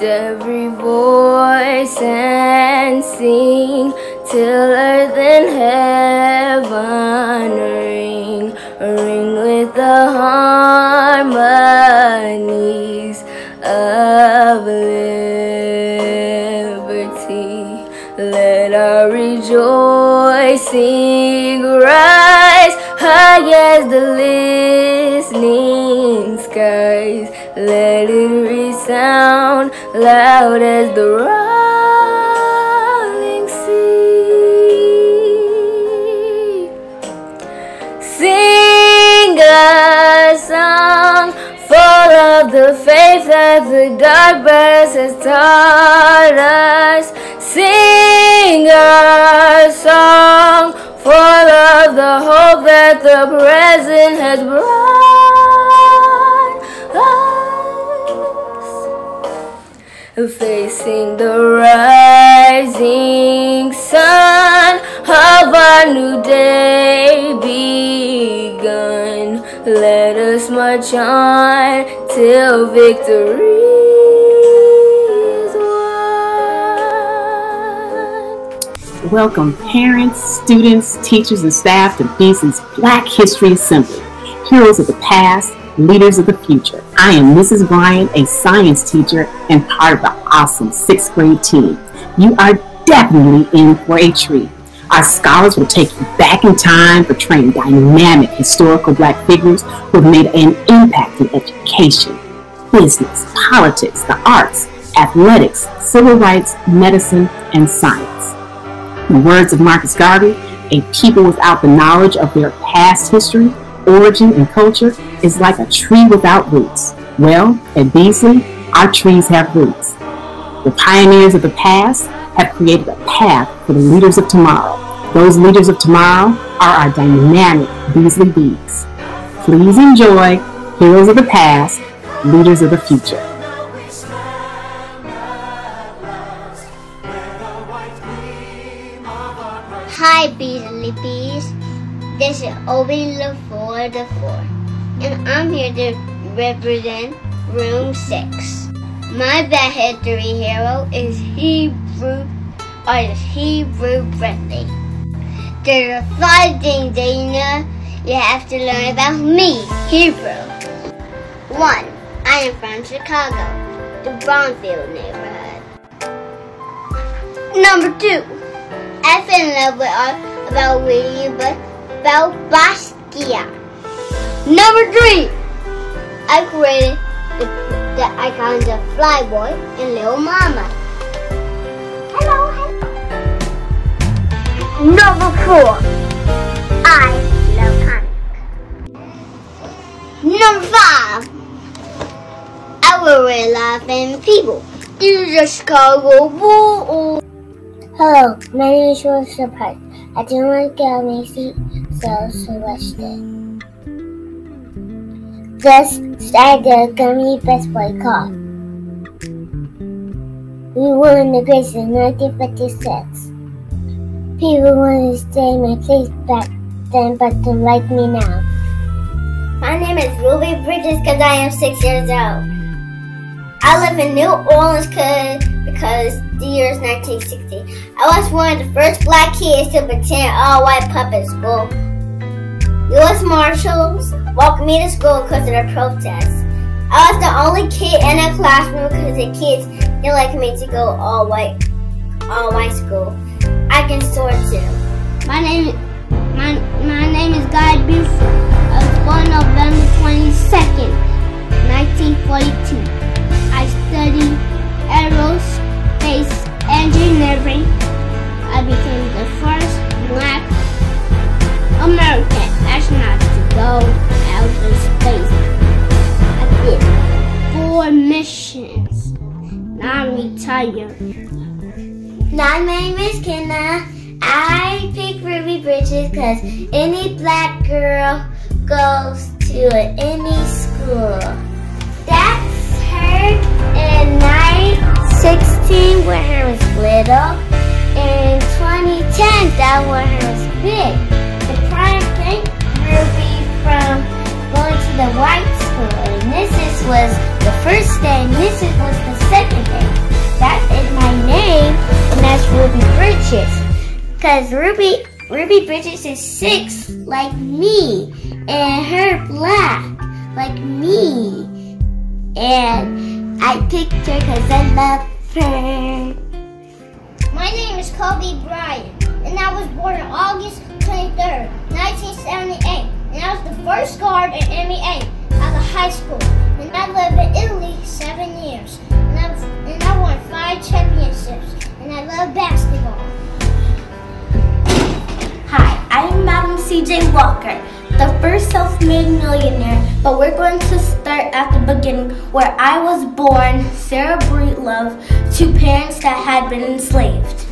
every voice and sing till earth and heaven ring with the harmonies of liberty. Let our rejoicing rise high as the listening skies. Let it resound loud as the rolling sea. Sing a song full of the faith that the dark past has taught us. Sing a song full of the hope that the present has brought us. Facing the rising sun of our new day begun. Let us march on till victory is won. Welcome parents, students, teachers, and staff to Beasley's Black History Assembly, heroes of the past, leaders of the future. I am Mrs. Bryant, a science teacher and part of the awesome 6th grade team. You are definitely in for a treat. Our scholars will take you back in time, portraying dynamic historical Black figures who have made an impact in education, business, politics, the arts, athletics, civil rights, medicine, and science. In the words of Marcus Garvey, a people without the knowledge of their past history, origin, and culture is like a tree without roots. Well, at Beasley, our trees have roots. The pioneers of the past have created a path for the leaders of tomorrow. Those leaders of tomorrow are our dynamic Beasley Bees. Please enjoy Heroes of the Past, Leaders of the Future. Hi Beasley Bees, this is Obi LaFour the Four, and I'm here to represent Room 6. My Black History hero is Hebrew Beasley. There's 5 things that you have to learn about me, Hebrew. 1. I am from Chicago, the Brownfield neighborhood. Number 2. I fell in love with art about reading about Basquiat. Number 3. I created the icons of Flyboy and Little Mama. Hello. Number 4. I love comics. Number 5. I work with a lot of famous people. These are Chicago Bulls. Hello, my name is Rosa Park. I didn't want to get on my seat, so rushed it. Just started the Gummy Best Boy Cup. We won the Grace in 1956. People wanted to stay in my place back then, but don't like me now. My name is Ruby Bridges because I am 6 years old. I live in New Orleans because the year is 1960. I was one of the first Black kids to attend all-white public school. U.S. Marshals walked me to school because of the protests. I was the only kid in the classroom because the kids didn't like me to go all-white school. I can sword too. My name is Guy Beasley. I was born November 22nd, 1942. I studied aerospace engineering. I became the first Black American astronaut to go outer space. I did 4 missions. Now I'm retired. My name is Kenna. I pick Ruby Bridges because any Black girl goes to any school. That's her in 9/16 when her was little. In 2010, that when her was big. The prime thing Ruby from going to the white school. And this is was the first day, Mrs. was the second day. That is my name, and that's Ruby Bridges. Because Ruby Bridges is 6 like me, and her black like me. And I picked her because I love her. My name is Kobe Bryant, and I was born on August 23rd, 1978. And I was the first guard in NBA at the high school. And I lived in Italy 7 years. And I won 5 championships. And I love basketball. Hi, I'm Madam CJ Walker, the first self-made millionaire, but we're going to start at the beginning where I was born, Sarah Breedlove, to parents that had been enslaved.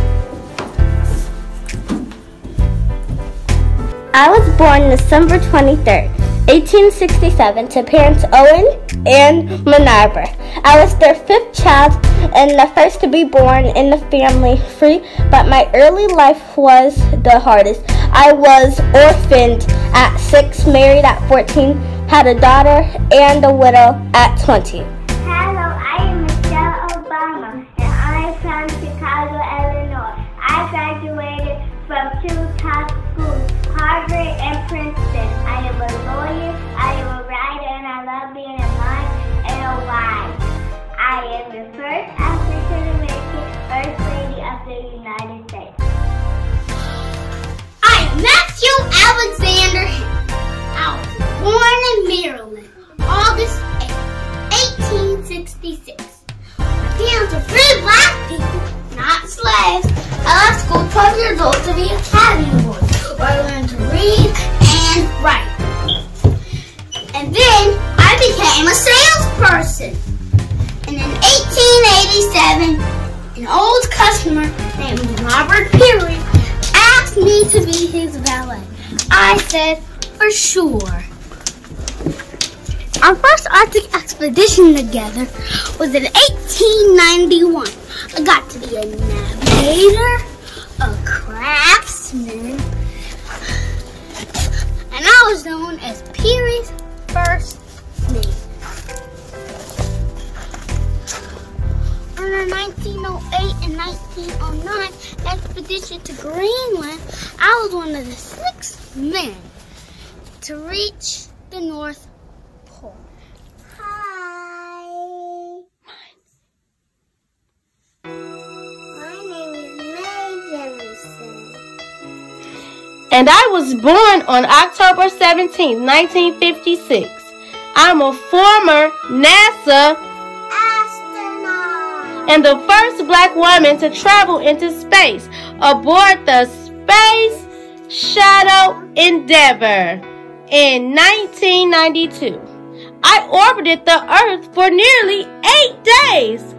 I was born December 23rd, 1867, to parents Owen and Minerva. I was their 5th child and the first to be born in the family free, but my early life was the hardest. I was orphaned at 6, married at 14, had a daughter and a widow at 20. Hello, I am Michelle Obama, and I'm from Chicago, Illinois. I graduated from 2 top schools, Harvard and Princeton. I am a lawyer, I am a writer, and I love being a mom and a wife. I am the first African-American First Lady of the United States. I am Matthew Alexander. I was born in Maryland, August 8, 1866. My parents were 3 black people, not slaves. I left school 12 years old to be a academy boy, where I learned to read and write. And then I became a salesperson. And in 1887, an old customer named Robert Peary asked me to be his valet. I said, for sure. Our first Arctic expedition together was in 1891. I got to be a navigator, a craftsman, and I was known as Peary's first mate. On our 1908 and 1909 expedition to Greenland, I was one of the 6 men to reach the North Pole. Hi. My name is May Jemison. And I was born on October 17, 1956. I'm a former NASA Astronaut. and the first black woman to travel into space aboard the Space Shuttle Endeavour in 1992. I orbited the Earth for nearly 8 days.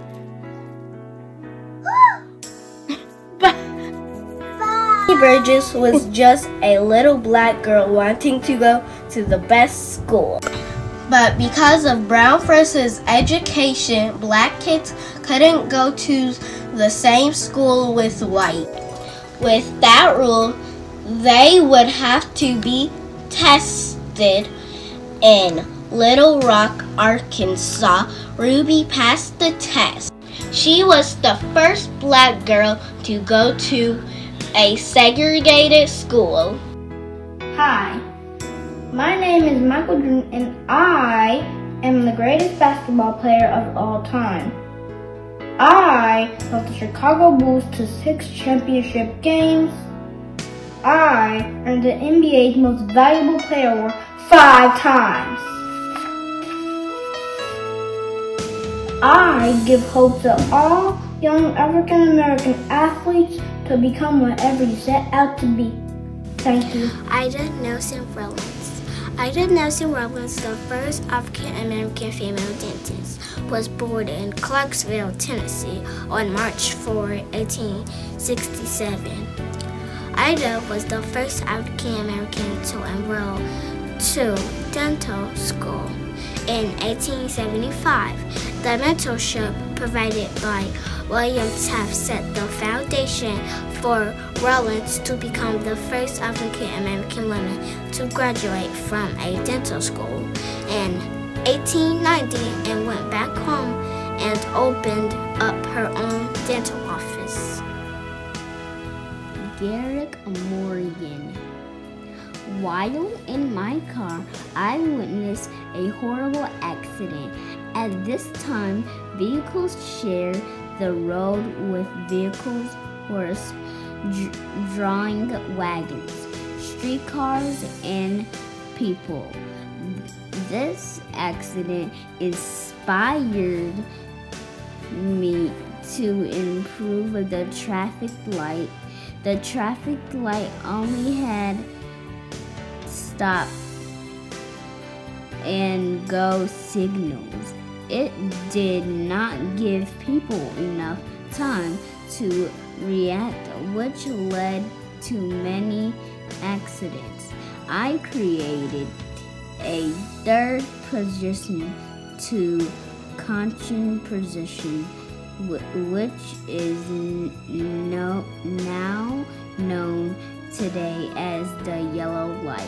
Bridges was just a little black girl wanting to go to the best school. But because of brown versus education, black kids couldn't go to the same school with white. With that rule, they would have to be tested. In Little Rock, Arkansas, Ruby passed the test. She was the first black girl to go to a segregated school. Hi, my name is Michael Jordan and I am the greatest basketball player of all time. I helped the Chicago Bulls to 6 championship games. I earned the NBA's most valuable player award 5 times. I give hope to all young African American athletes to become whatever you set out to be. Thank you. Ida Nelson Rollins. Ida Nelson Rollins, the first African American female dentist, was born in Clarksville, Tennessee on March 4, 1867. Ida was the first African American to enroll to dental school. In 1875, the mentorship provided by William Taft set the foundation for Rollins to become the first African American woman to graduate from a dental school. In 1890 and went back home and opened up her own dental office. Garrick Morgan. While in my car, I witnessed a horrible accident. At this time, vehicles share the road with vehicles, horse-drawing wagons, streetcars, and people. This accident inspired me to improve the traffic light. The traffic light only had stop and go signals. It did not give people enough time to react, which led to many accidents. I created a third position to caution position, which is now known today as the yellow light.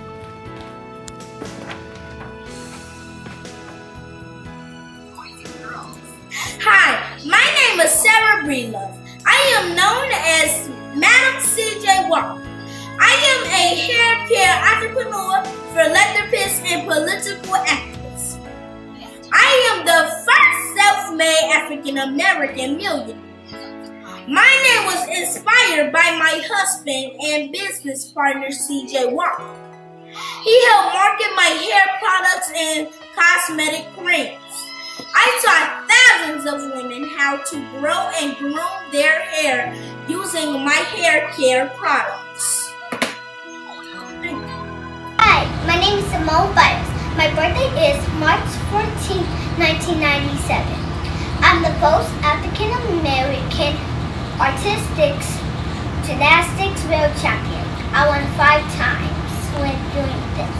Hi, my name is Sarah Breedlove. I am known as Madam C.J. Walker. I am a hair care entrepreneur, philanthropist, and political activist. I am the first self-made African-American millionaire. My name was inspired by my husband and business partner, C.J. Walker. He helped market my hair products and cosmetic creams. I taught thousands of women how to grow and groom their hair using my hair care products. Hi, my name is Simone Biles. My birthday is March 14, 1997. I'm the first African American artistics gymnastics world champion. I won 5 times when doing this.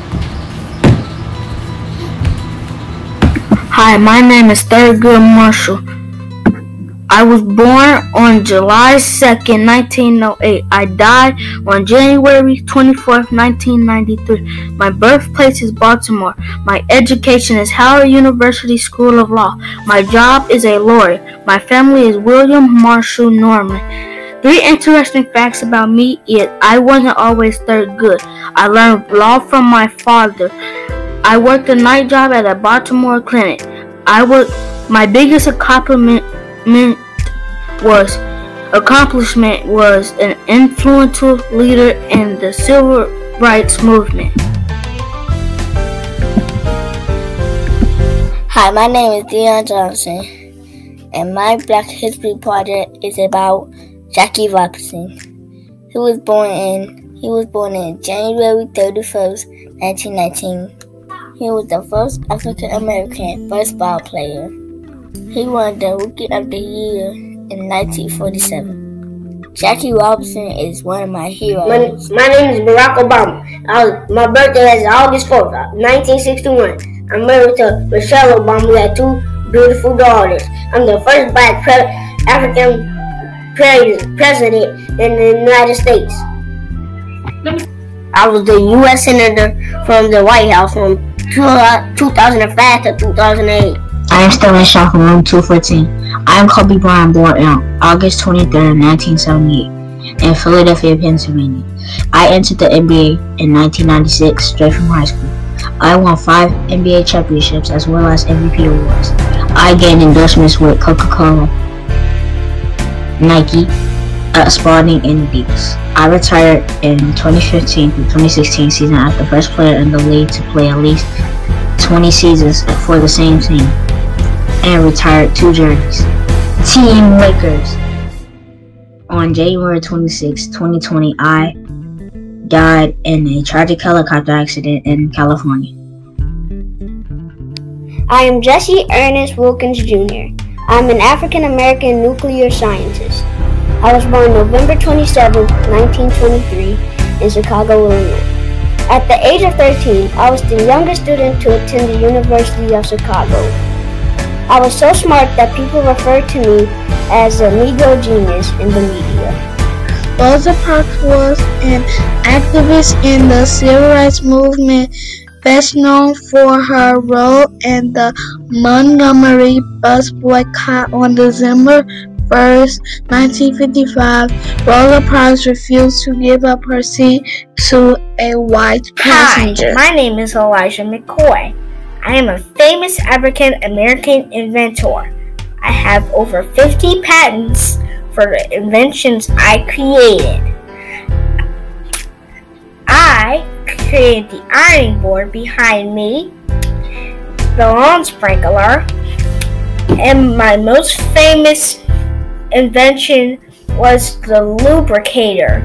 Hi, my name is Thurgood Marshall. I was born on July 2nd, 1908. I died on January 24th, 1993. My birthplace is Baltimore. My education is Howard University School of Law. My job is a lawyer. My family is William Marshall Norman. 3 interesting facts about me is I wasn't always Thurgood. I learned law from my father. I worked a night job at a Baltimore clinic. My biggest accomplishment was an influential leader in the civil rights movement. Hi, my name is Dion Johnson, and my Black History project is about Jackie Robinson. He was born in January 31st, 1919. He was the first African American baseball player. He won the Rookie of the Year in 1947. Jackie Robinson is one of my heroes. My name is Barack Obama. My birthday is August 4th, 1961. I'm married to Michelle Obama. We have 2 beautiful daughters. I'm the first Black African president in the United States. I was the U.S. Senator from the White House from 2005 to 2008. I am still in shop from room 214. I am Kobe Bryant, born on August 23rd, 1978, in Philadelphia, Pennsylvania. I entered the NBA in 1996, straight from high school. I won 5 NBA championships as well as MVP awards. I gained endorsements with Coca-Cola, Nike, Spalding, and Adidas. I retired in 2015 through 2016 season as the first player in the league to play at least 20 seasons for the same team, and retired 2 jerseys. Team Lakers. On January 26, 2020, I died in a tragic helicopter accident in California. I am Jesse Ernest Wilkins Jr. I'm an African American nuclear scientist. I was born November 27, 1923 in Chicago, Illinois. At the age of 13, I was the youngest student to attend the University of Chicago. I was so smart that people referred to me as a Negro genius in the media. Rosa Parks was an activist in the civil rights movement best known for her role in the Montgomery bus boycott on December 1st, 1955, Rosa Parks refused to give up her seat to a white passenger. Hi, my name is Elijah McCoy. I am a famous African American inventor. I have over 50 patents for the inventions I created. I created the ironing board behind me, the lawn sprinkler, and my most famous invention was the lubricator.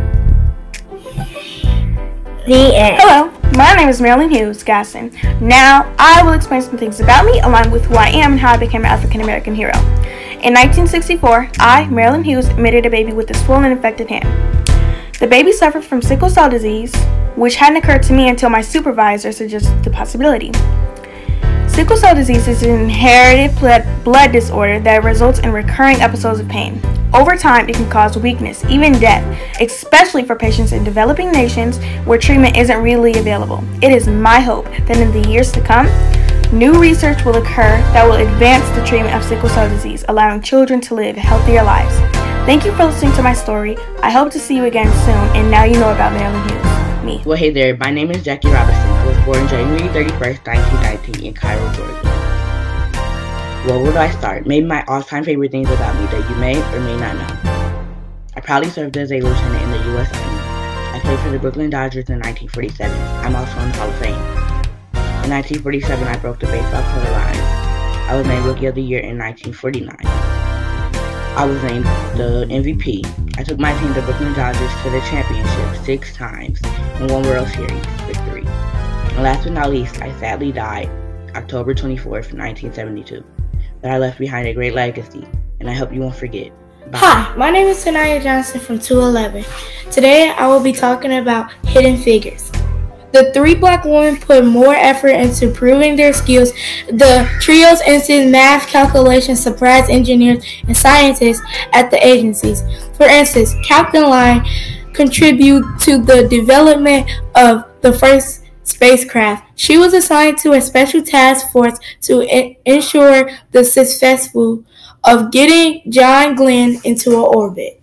The end. Hello, my name is Marilyn Hughes Gasson. Now, I will explain some things about me along with who I am and how I became an African American hero. In 1964, I, Marilyn Hughes, admitted a baby with a swollen infected hand. The baby suffered from sickle cell disease, which hadn't occurred to me until my supervisor suggested the possibility. Sickle cell disease is an inherited blood disorder that results in recurring episodes of pain. Over time, it can cause weakness, even death, especially for patients in developing nations where treatment isn't really available. It is my hope that in the years to come, new research will occur that will advance the treatment of sickle cell disease, allowing children to live healthier lives. Thank you for listening to my story. I hope to see you again soon, and now you know about Marilyn Hughes. Me. Well, hey there, my name is Jackie Robinson. I was born January 31st, 1919 in Cairo, Georgia. Where would I start? Maybe my all-time favorite things about me that you may or may not know. I proudly served as a lieutenant in the U.S. Army. I played for the Brooklyn Dodgers in 1947. I'm also in the Hall of Fame. In 1947, I broke the baseball color line. I was named Rookie of the Year in 1949. I was named the MVP. I took my team, the Brooklyn Dodgers, to the championship 6 times and won World Series victory. And last but not least, I sadly died October 24th, 1972. But I left behind a great legacy, and I hope you won't forget. Bye. Hi, my name is Tanaya Johnson from 211. Today I will be talking about Hidden Figures. The 3 black women put more effort into proving their skills. The trio's instant math calculations surprised engineers and scientists at the agencies. For instance, Captain Line contributed to the development of the first spacecraft. She was assigned to a special task force to ensure the successful of getting John Glenn into an orbit.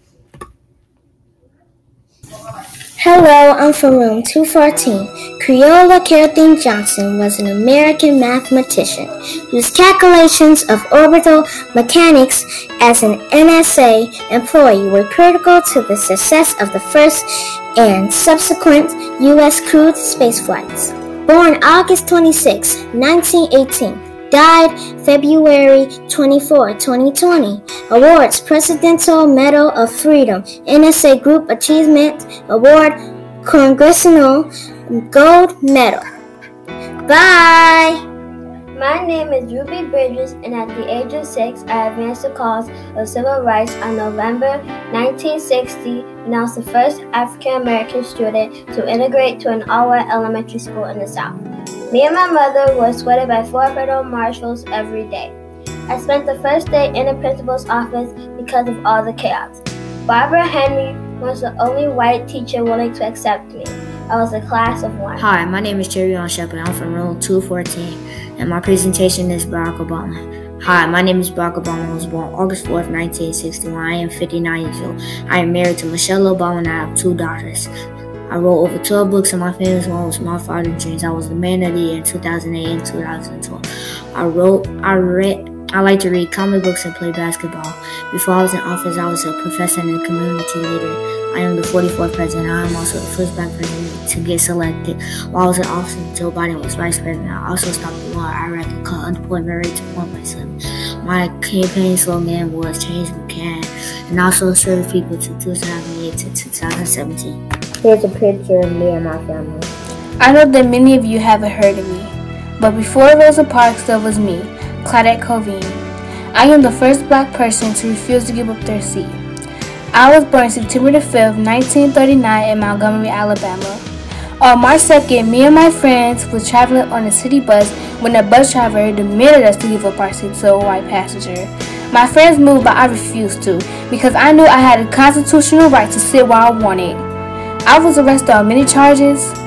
Hello, I'm from room 214. Creola Carradine Johnson was an American mathematician whose calculations of orbital mechanics as an NSA employee were critical to the success of the first and subsequent U.S. crewed spaceflights. Born August 26, 1918. Died February 24, 2020. Awards: Presidential Medal of Freedom, NSA Group Achievement Award, Congressional Gold Medal. Bye! My name is Ruby Bridges, and at the age of 6, I advanced the cause of civil rights on November 1960, and I was the first African-American student to integrate to an all-white elementary school in the South. Me and my mother were escorted by 4 federal marshals every day. I spent the first day in the principal's office because of all the chaos. Barbara Henry was the only white teacher willing to accept me. I was a class of 1. Hi, my name is Jerry Shepherd. I'm from room 214, and my presentation is Barack Obama. Hi, my name is Barack Obama. I was born August 4th, 1961. I am 59 years old. I am married to Michelle Obama, and I have 2 daughters. I wrote over 12 books, and my famous one was My Father's Dreams. I was the Man of the Year in 2008 and 2012. I like to read comic books and play basketball. Before I was in office, I was a professor and a community leader. I am the 44th president. I am also the first black president to get selected. While I was in office, Joe Biden was vice president. I also stopped the war in Iraq and cut unemployment rate to 1.7. My campaign slogan was Change We Can, and also served people to 2008 to 2017. Here's a picture of me and my family. I know that many of you haven't heard of me, but before Rosa Parks, there was me, Claudette Colvin. I am the first black person to refuse to give up their seat. I was born September the 5th, 1939 in Montgomery, Alabama. On March 2nd, me and my friends were traveling on a city bus when the bus driver demanded us to give up our seat to a white passenger. My friends moved, but I refused to because I knew I had a constitutional right to sit where I wanted. I was arrested on many charges.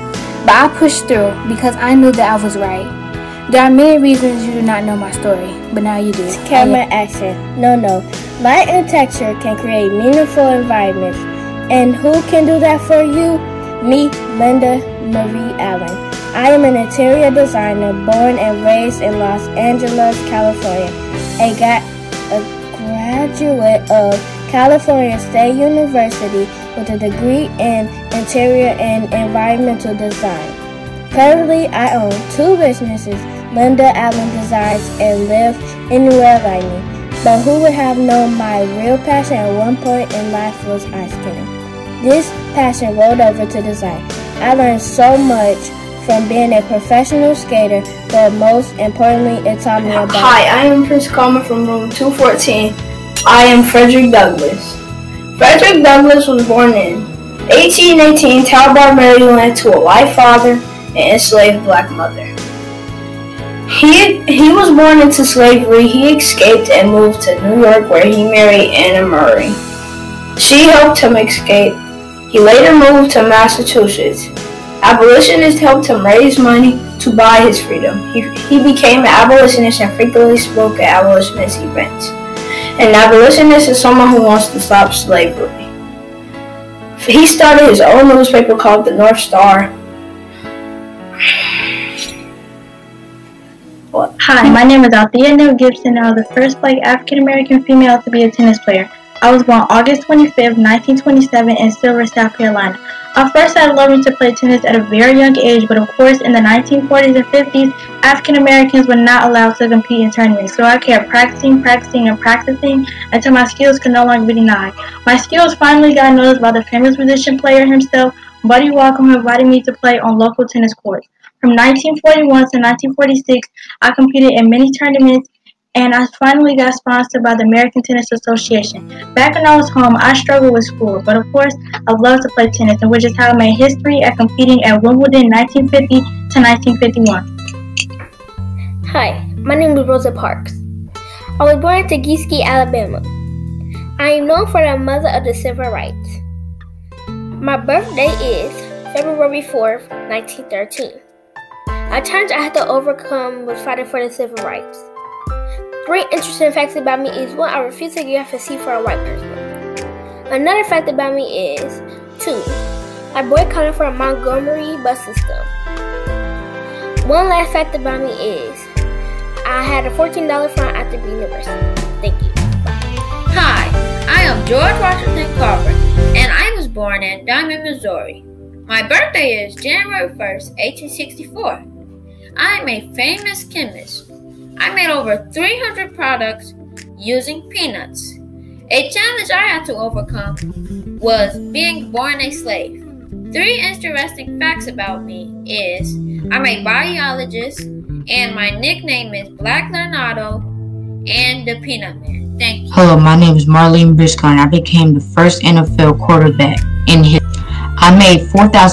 but I pushed through because I knew that I was right. There are many reasons you do not know my story, but now you do. Camera action. No. Light and texture can create meaningful environments. And who can do that for you? Me, Linda Marie Allen. I am an interior designer born and raised in Los Angeles, California. A graduate of California State University with a degree in interior and environmental design. Currently, I own 2 businesses, Linda Allen Designs and Live Anywhere Lighting. But who would have known my real passion at one point in life was ice skating. This passion rolled over to design. I learned so much from being a professional skater, but most importantly, it taught me about... Hi, I am Prince Coleman from room 214. I am Frederick Douglass. Frederick Douglass was born in 1818, Talbot, Maryland, to a white father and enslaved black mother. He was born into slavery. He escaped and moved to New York, where he married Anna Murray. She helped him escape. He later moved to Massachusetts. Abolitionists helped him raise money to buy his freedom. He became an abolitionist and frequently spoke at abolitionist events. An abolitionist is someone who wants to stop slavery. He started his own newspaper called the North Star. Hi, my name is Althea Neal Gibson, and I was the first Black African-American female to be a tennis player. I was born August 25th, 1927 in Silver, South Carolina. At first, I loved to play tennis at a very young age, but of course, in the 1940s and 50s, African-Americans were not allowed to compete in tournaments, so I kept practicing until my skills could no longer be denied. My skills finally got noticed by the famous musician player himself, Buddy Walker, who invited me to play on local tennis courts. From 1941 to 1946, I competed in many tournaments, and I finally got sponsored by the American Tennis Association. Back when I was home, I struggled with school, but of course, I loved to play tennis, and which is how I made history at competing at Wimbledon 1950 to 1951. Hi, my name is Rosa Parks. I was born in Tuskegee, Alabama. I am known for the mother of the civil rights. My birthday is February 4th, 1913. A challenge I had to overcome was fighting for the civil rights. 3 interesting facts about me is 1, I refuse to give FSC for a white person. Another fact about me is 2, I boycotted for a Montgomery bus system. 1 last fact about me is I had a $14 fine after the university. Thank you. Hi, I am George Washington Carver, and I was born in Diamond, Missouri. My birthday is January 1st, 1864. I am a famous chemist. I made over 300 products using peanuts. A challenge I had to overcome was being born a slave. 3 interesting facts about me is I'm a biologist and my nickname is Black Leonardo and the Peanut Man. Thank you. Hello, my name is Marlene Briscoe, and I became the first NFL quarterback in history. I made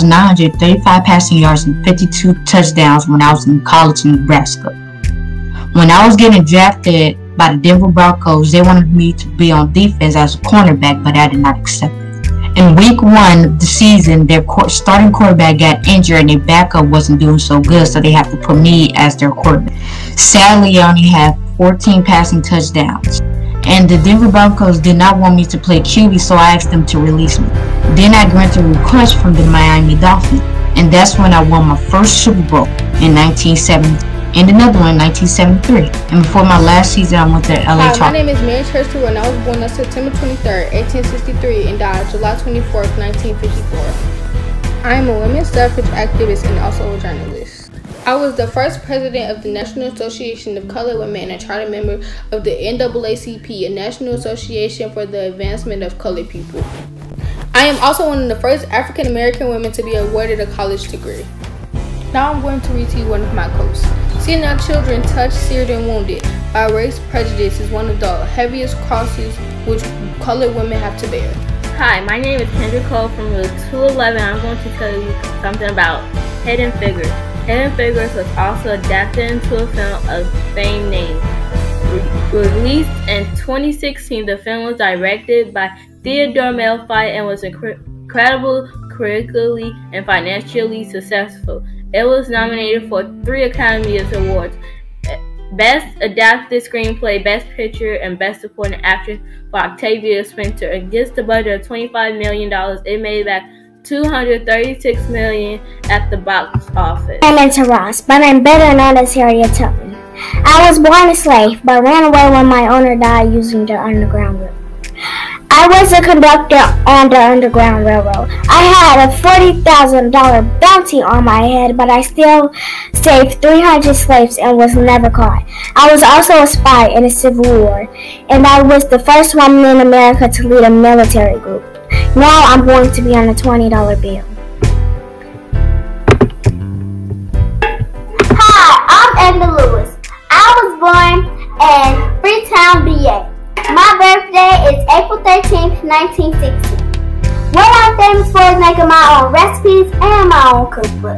4,935 passing yards and 52 touchdowns when I was in college in Nebraska. When I was getting drafted by the Denver Broncos, they wanted me to be on defense as a cornerback, but I did not accept it. In week 1 of the season, their starting quarterback got injured and their backup wasn't doing so good, so they had to put me as their quarterback. Sadly, I only had 14 passing touchdowns. And the Denver Broncos did not want me to play QB, so I asked them to release me. Then I granted a request from the Miami Dolphins, and that's when I won my first Super Bowl in 1970, and another one in 1973. And before my last season, I went to LA Chargers. Hi, my name is Mary Churchill, and I was born on September 23rd, 1863, and died July 24th, 1954. I am a women's suffrage activist and also a journalist. I was the first president of the National Association of Colored Women and a charter member of the NAACP, a national association for the advancement of colored people. I am also one of the first African American women to be awarded a college degree. Now I'm going to read to you one of my quotes. Seeing our children touched, seared, and wounded by race prejudice is one of the heaviest crosses which colored women have to bear. Hi, my name is Kendra Cole from Room 211. I'm going to tell you something about Hidden Figures. Hidden Figures was also adapted into a film of the same name. Released in 2016, the film was directed by Theodore Melfi and was an incredible critically and financially successful. It was nominated for 3 Academy Awards: Best Adapted Screenplay, Best Picture, and Best Supporting Actress for Octavia Spencer. Against a budget of $25 million, it made back $236 million at the box office. My name is Ross, but I'm better known as Harriet Tubman. I was born a slave, but ran away when my owner died using the Underground Railroad. I was a conductor on the Underground Railroad. I had a $40,000 bounty on my head, but I still saved 300 slaves and was never caught. I was also a spy in the Civil War, and I was the first woman in America to lead a military group. Now I'm going to be on a $20 bill. Hi, I'm Edna Lewis. I was born in Freetown, VA. My birthday is April 13th, 1960. What I'm famous for is making my own recipes and my own cookbook.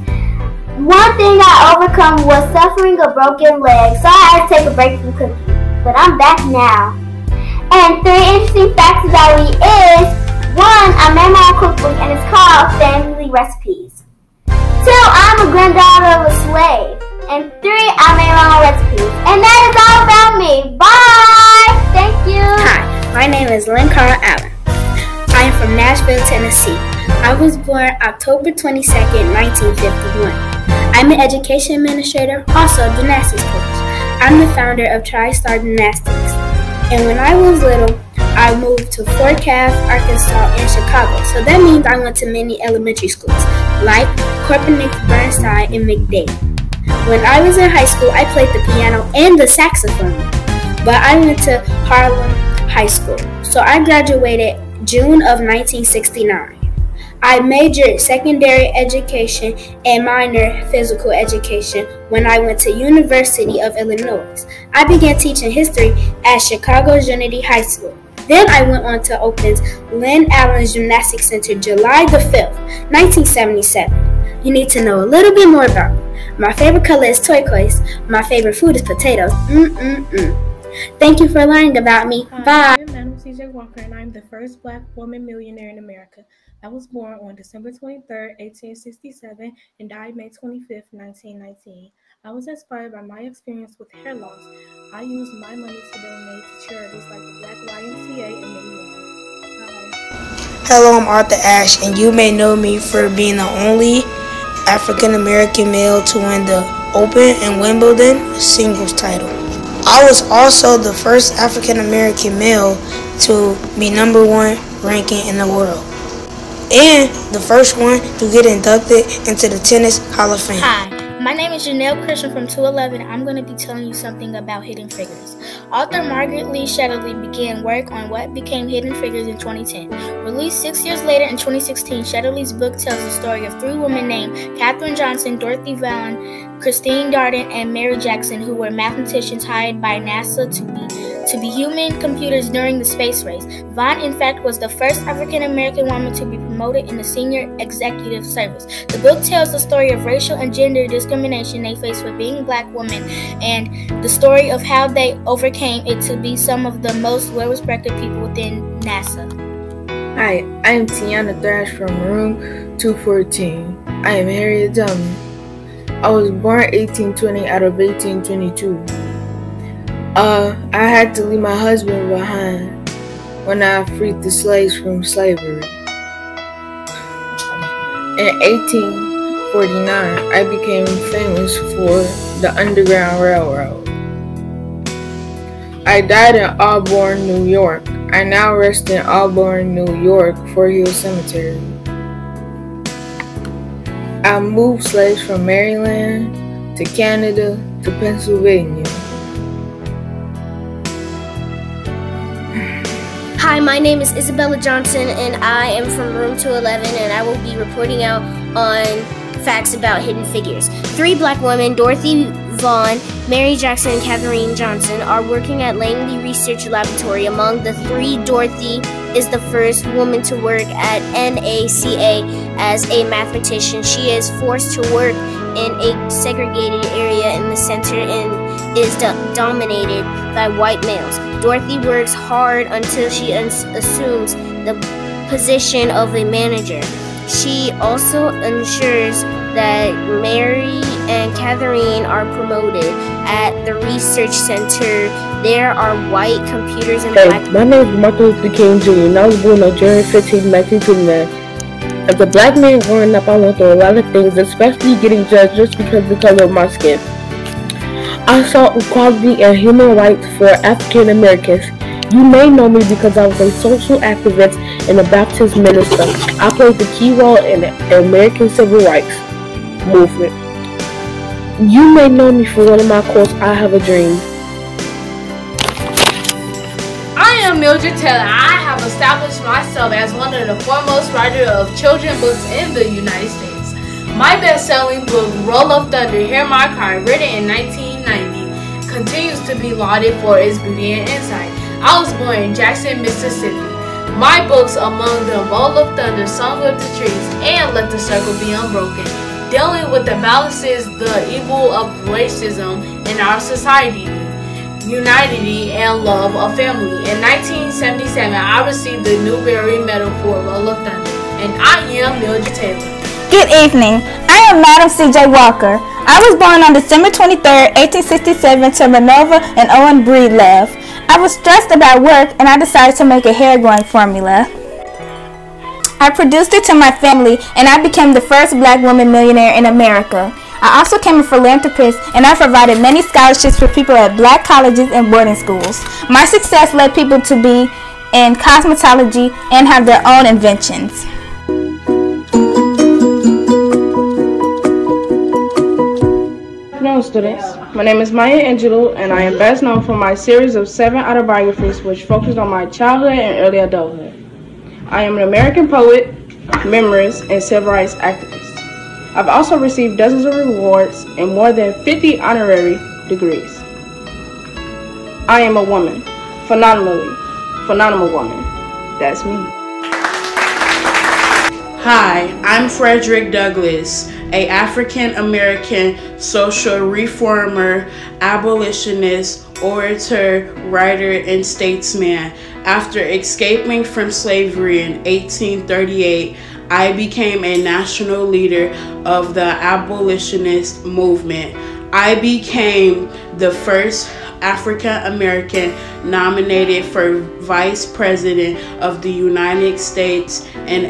One thing I overcome was suffering a broken leg, so I had to take a break from cooking. But I'm back now. And 3 interesting facts about me is: 1, I made my own cookbook and it's called Family Recipes. 2, I'm a granddaughter of a slave. And 3, I made my own recipes. And that is all about me. Bye! Thank you. Hi, my name is Lynn Carl Allen. I am from Nashville, Tennessee. I was born October 22nd, 1951. I'm an education administrator, also a gymnastics coach. I'm the founder of TriStar Gymnastics. And when I was little, I moved to Fort Cass, Arkansas, and Chicago. So that means I went to many elementary schools, like Corporal Burnside and McDade. When I was in high school, I played the piano and the saxophone. But I went to Harlem High School, so I graduated June of 1969. I majored secondary education and minored physical education when I went to University of Illinois. I began teaching history at Chicago's Unity High School. Then I went on to open Lynn Allen's Gymnastics Center July the 5th, 1977. You need to know a little bit more about me. My favorite color is turquoise. My favorite food is potatoes. Thank you for learning about me. Bye. I'm Madam CJ Walker, and I'm the first Black woman millionaire in America. I was born on December 23rd, 1867, and died May 25th, 1919. I was inspired by my experience with hair loss. I used my money to donate to charities like the Black YMCA and many more. Bye. Hello, I'm Arthur Ashe, and you may know me for being the only African American male to win the Open and Wimbledon singles title. I was also the first African American male to be #1 ranking in the world, and the first one to get inducted into the Tennis Hall of Fame. Hi, my name is Janelle Christian from 211. I'm going to be telling you something about Hidden Figures. Author Margaret Lee Shetterly began work on what became Hidden Figures in 2010. Released 6 years later in 2016, Shetterly's book tells the story of 3 women named Katherine Johnson, Dorothy Vaughan, Christine Darden, and Mary Jackson, who were mathematicians hired by NASA to be human computers during the space race. Vaughan, in fact, was the first African-American woman to be promoted in the senior executive service. The book tells the story of racial and gender discrimination they faced for being Black women and the story of how they overcame it to be some of the most well-respected people within NASA. Hi, I am Tiana Thrash from room 214. I am Harriet Tubman. I was born 1820 out of 1822. I had to leave my husband behind when I freed the slaves from slavery. In 1849, I became famous for the Underground Railroad. I died in Auburn, New York. I now rest in Auburn, New York, Fort Hill Cemetery. I moved slaves from Maryland to Canada to Pennsylvania. Hi, my name is Isabella Johnson, and I am from room 211, and I will be reporting out on facts about Hidden Figures. 3 Black women, Dorothy Vaughan, Mary Jackson, and Katherine Johnson, are working at Langley Research Laboratory. Among the 3, Dorothy is the first woman to work at NACA as a mathematician. She is forced to work in a segregated area in the center and is dominated by white males. Dorothy works hard until she assumes the position of a manager. She also ensures that Mary and Catherine are promoted. At the research center, there are white computers and black. My name is Martin Luther King Jr. and I was born on January 15, 1929. As a black man growing up, I went through a lot of things, especially getting judged just because of the color of my skin. I saw equality and human rights for African Americans. You may know me because I was a social activist and a Baptist minister. I played the key role in the American Civil Rights Movement. You may know me for one of my quotes, I have a dream. I am Mildred Taylor. I have established myself as one of the foremost writers of children's books in the United States. My best-selling book, Roll of Thunder, Hear My Cry, written in 1990, continues to be lauded for its beauty and insight. I was born in Jackson, Mississippi. My books, among them Roll of Thunder, Song of the Trees, and Let the Circle Be Unbroken, dealing with the balances, the evil of racism in our society, unity and love of family. In 1977, I received the Newbery Medal for Roll of Thunder, and I am Mildred Taylor. Good evening. I am Madam C.J. Walker. I was born on December 23, 1867 to Minerva and Owen Breed Love. I was stressed about work and I decided to make a hair growing formula. I produced it to my family and I became the first black woman millionaire in America. I also became a philanthropist and I provided many scholarships for people at black colleges and boarding schools. My success led people to be in cosmetology and have their own inventions. Hello students, my name is Maya Angelou and I am best known for my series of 7 autobiographies which focused on my childhood and early adulthood. I am an American poet, memoirist, and civil rights activist. I've also received dozens of rewards and more than 50 honorary degrees. I am a woman, phenomenal woman. That's me. Hi, I'm Frederick Douglass, an African-American social reformer, abolitionist, orator, writer, and statesman. After escaping from slavery in 1838, I became a national leader of the abolitionist movement. I became the first African-American nominated for Vice President of the United States in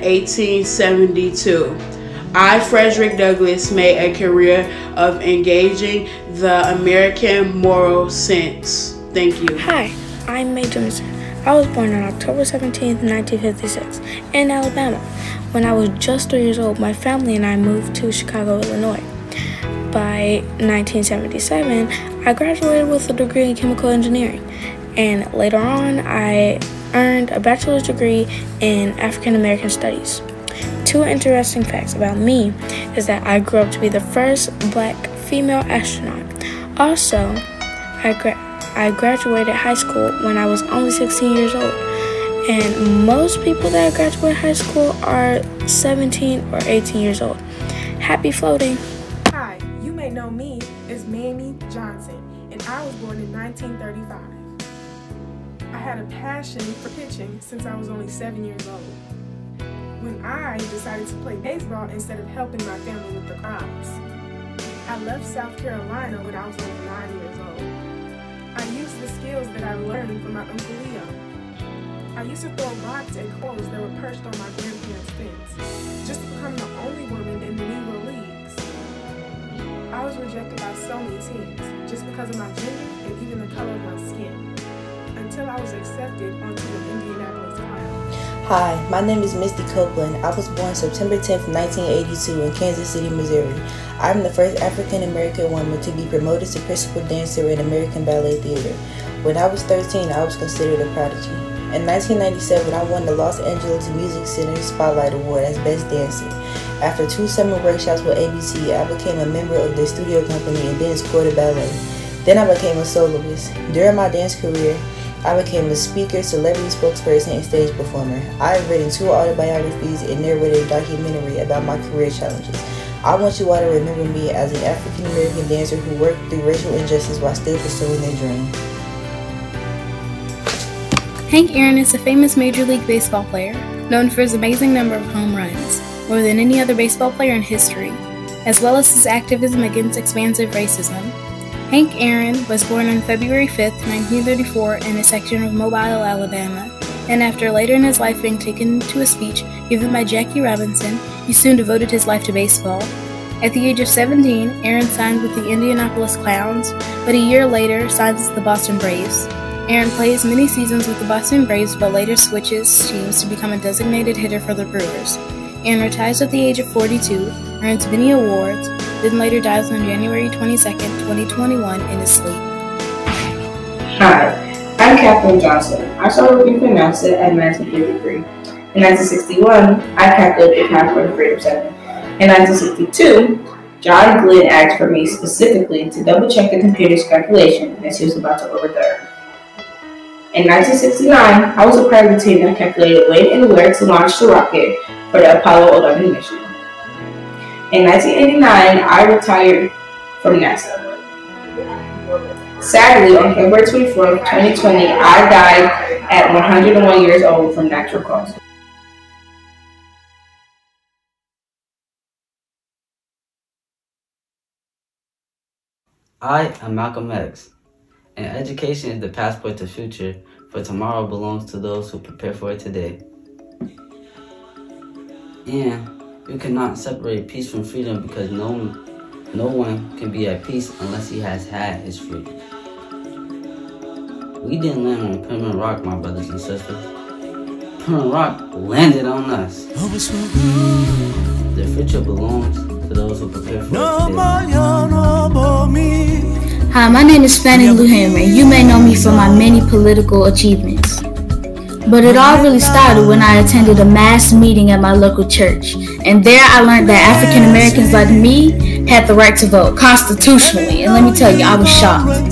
1872. I, Frederick Douglass, made a career of engaging the American moral sense. Thank you. Hi, I'm Mae Johnson. I was born on October 17, 1956, in Alabama. When I was just 3 years old, my family and I moved to Chicago, Illinois. By 1977, I graduated with a degree in chemical engineering, and later on, I earned a bachelor's degree in African American Studies. 2 interesting facts about me is that I grew up to be the first black female astronaut. Also, I graduated high school when I was only 16 years old, and most people that graduate high school are 17 or 18 years old. Happy floating. Hi, you may know me as Mamie Johnson, and I was born in 1935. I had a passion for pitching since I was only 7 years old, when I decided to play baseball instead of helping my family with the crops. I left South Carolina when I was only 9 years old. I used the skills that I learned from my Uncle Leo. I used to throw rocks at crows that were perched on my grandparents' fence, just to become the only woman in the Negro Leagues. I was rejected by so many teams, just because of my gender and even the color of my skin, until I was accepted onto the Indianapolis Cloud. Hi, my name is Misty Copeland. I was born September 10, 1982 in Kansas City, Missouri. I'm the first African-American woman to be promoted to principal dancer in American Ballet Theater. When I was 13, I was considered a prodigy. In 1997, I won the Los Angeles Music Center Spotlight Award as Best Dancer. After 2 summer workshops with ABC, I became a member of their studio company and then scored a ballet. Then I became a soloist. During my dance career, I became a speaker, celebrity spokesperson, and stage performer. I have written 2 autobiographies and narrated a documentary about my career challenges. I want you all to remember me as an African-American dancer who worked through racial injustice while still pursuing their dream. Hank Aaron is a famous Major League Baseball player, known for his amazing number of home runs. more than any other baseball player in history, as well as his activism against expansive racism. Hank Aaron was born on February 5, 1934 in a section of Mobile, Alabama, and after later in his life being taken to a speech given by Jackie Robinson, he soon devoted his life to baseball. At the age of 17, Aaron signed with the Indianapolis Clowns, but a year later signs with the Boston Braves. Aaron plays many seasons with the Boston Braves, but later switches teams to become a designated hitter for the Brewers. Aaron retires at the age of 42, earns many awards, then later dies on January 22, 2021 in his sleep. Hi, I'm Kathleen Johnson. I started working for NASA at 1953. In 1961, I calculated the power for the grade of 7. In 1962, John Glenn asked for me specifically to double-check the computer's calculation as he was about to overthrow her. In 1969, I was a part of the team that calculated when and where to launch the rocket for the Apollo 11 mission. In 1989, I retired from NASA. Sadly, on February 24, 2020, I died at 101 years old from natural causes. I am Malcolm X, and education is the passport to the future, for tomorrow belongs to those who prepare for it today. And you cannot separate peace from freedom because no one can be at peace unless he has had his freedom. We didn't land on permanent rock, my brothers and sisters. Permanent rock landed on us. The future belongs to those who prepare for it today. Hi, my name is Fannie Lou Henry. You may know me for my many political achievements. But it all really started when I attended a mass meeting at my local church. And there I learned that African Americans like me had the right to vote constitutionally. And let me tell you, I was shocked.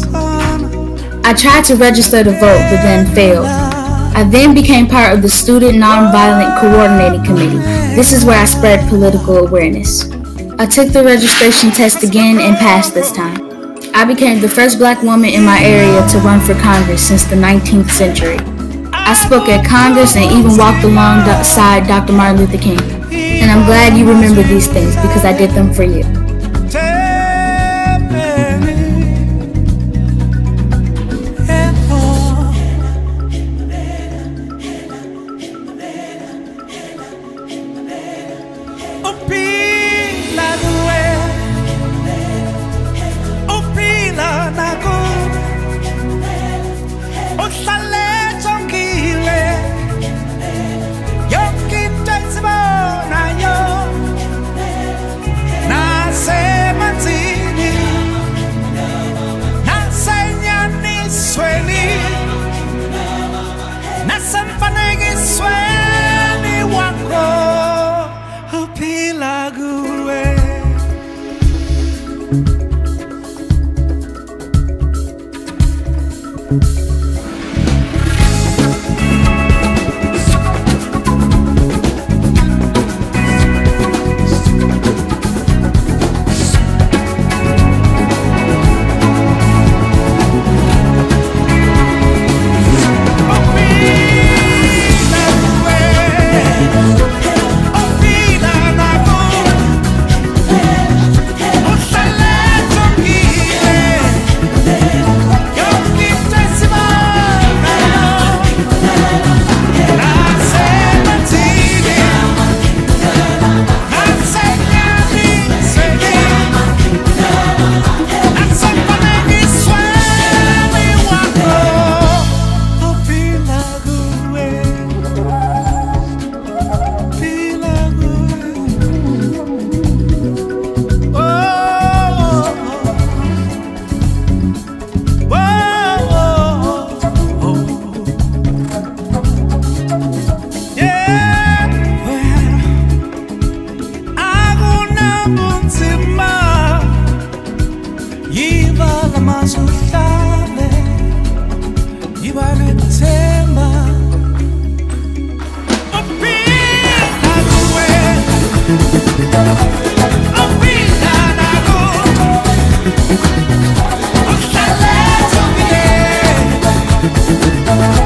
I tried to register to vote, but then failed. I then became part of the Student Nonviolent Coordinating Committee. This is where I spread political awareness. I took the registration test again and passed this time. I became the first black woman in my area to run for Congress since the 19th century. I spoke at Congress and even walked alongside Dr. Martin Luther King. And I'm glad you remember these things because I did them for you.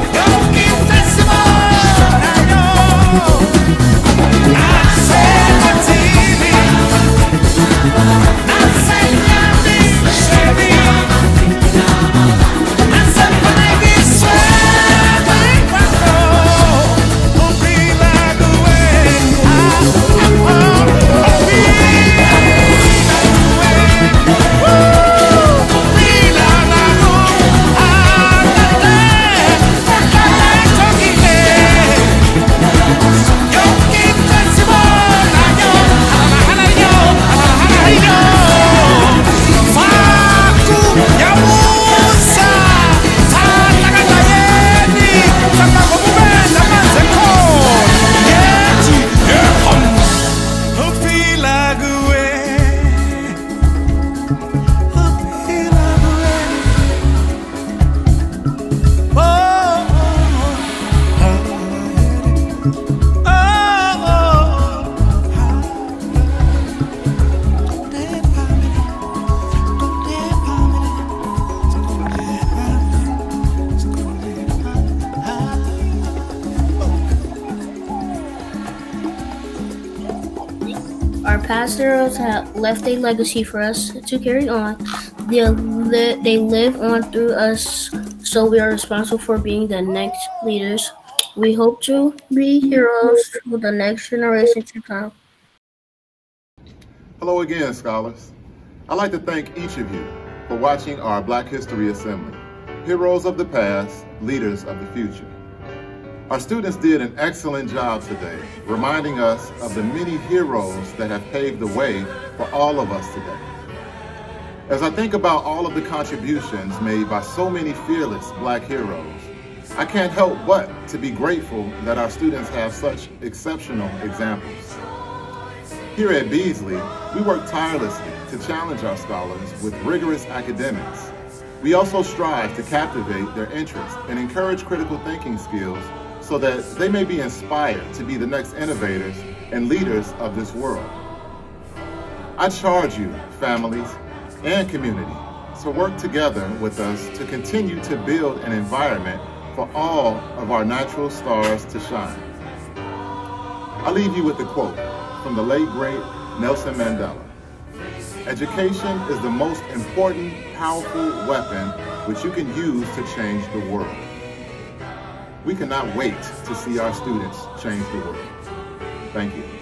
I said past heroes have left a legacy for us to carry on. They live on through us, so we are responsible for being the next leaders. We hope to be heroes for the next generation to come. Hello again, scholars. I'd like to thank each of you for watching our Black History Assembly. Heroes of the past, leaders of the future. Our students did an excellent job today, reminding us of the many heroes that have paved the way for all of us today. As I think about all of the contributions made by so many fearless Black heroes, I can't help but to be grateful that our students have such exceptional examples. Here at Beasley, we work tirelessly to challenge our scholars with rigorous academics. We also strive to captivate their interest and encourage critical thinking skills so that they may be inspired to be the next innovators and leaders of this world. I charge you, families and community, to work together with us to continue to build an environment for all of our natural stars to shine. I leave you with a quote from the late, great Nelson Mandela. Education is the most important, powerful weapon which you can use to change the world. We cannot wait to see our students change the world. Thank you.